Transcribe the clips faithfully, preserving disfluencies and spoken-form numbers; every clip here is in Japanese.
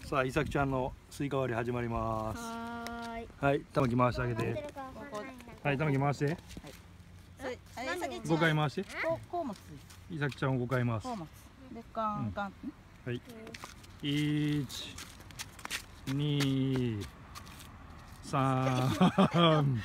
さあ、いさきちゃんのスイカ割り始まります。 はーい。 はい、玉木回してあげて。はい、玉木回して。ごかい回して。 こう持つ。 いさきちゃんをごかい回す。 こう持つ。で、カンカン。 はい。いち、に、さん、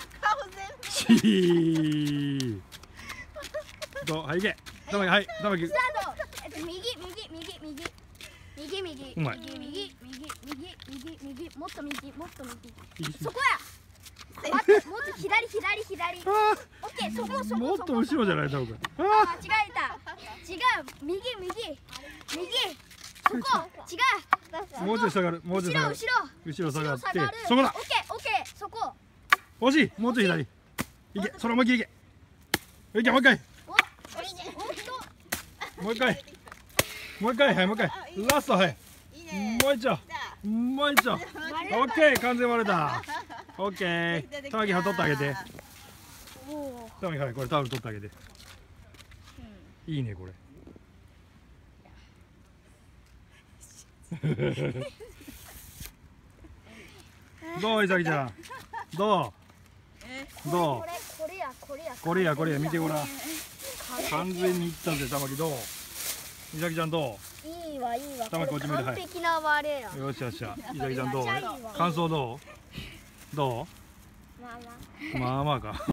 し、と、はい、いけ。玉木、はい、玉木。 スタート。えっと、右、右、右、右。右、右。 うまい。 右、右、右、右、右、右。もっと右、もっと右。 いいそこや。待って、もっと左、左、左。オッケー、そこ、そこ。 もっと後ろじゃない、玉木。 あ、間違えた。違う、右、右。右。そこ、違う。 もうちょい下がる、もうちょい下がる。 後ろ、 後ろ下がって、 後ろ。 そこだ。 オッケー、オッケー、そこ。 惜しい、もうちょい左。いけ、それ思いっきりいけ。いけ、もう一回。 お、おっと。 もう一回。もう一回、はい、もう一回。ラスト、はい。もう一丁。もう一丁。オッケー、完全割れた。オッケー。玉木、は取ってあげて。玉木、はい、これタオル取ってあげて。いいね、これ。どう、いさきちゃん。どう。どう。 これ、これや、これや。 これや、これや、見てごらん。完全にいったぜ、玉木、どう。いさきちゃん、どう。 いいわ、いいわ。 玉木、こっち向いて、はい。 完璧な割れや。 よっしゃよっしゃ。いさきちゃん、どう。感想どう。どまあまあ。 う。まあまあか。